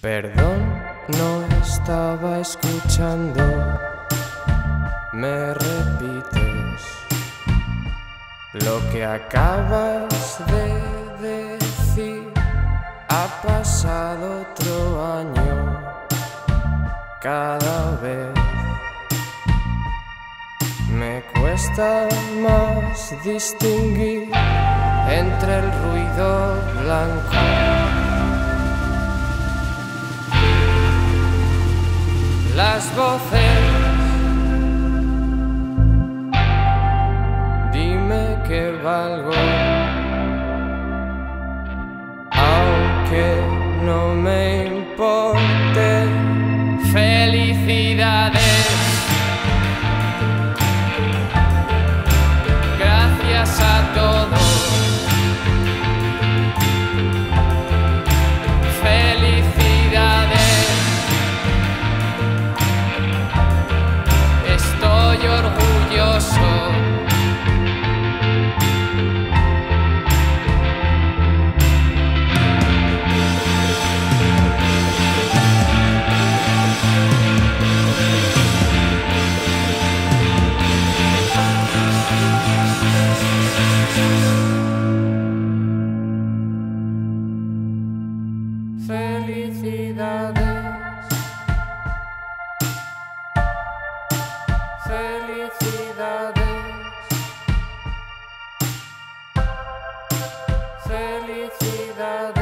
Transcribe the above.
Perdón, no estaba escuchando. ¿Me repites lo que acabas de decir? Ha pasado otro año cada vez. Me cuesta más distinguir entre el ruido blanco, las voces. Dime que valgo, aunque no me importe. Felicidades, gracias a todos. Felicidades, estoy orgulloso. Felicidades, felicidades, felicidades.